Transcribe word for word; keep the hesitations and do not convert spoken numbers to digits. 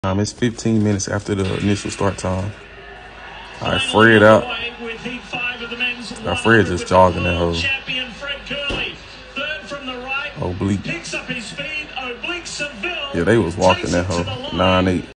Um, it's fifteen minutes after the initial start time. All right, Fred out. Now Fred just jogging that hole. Oblique. Yeah, they was walking that hole. nine eight.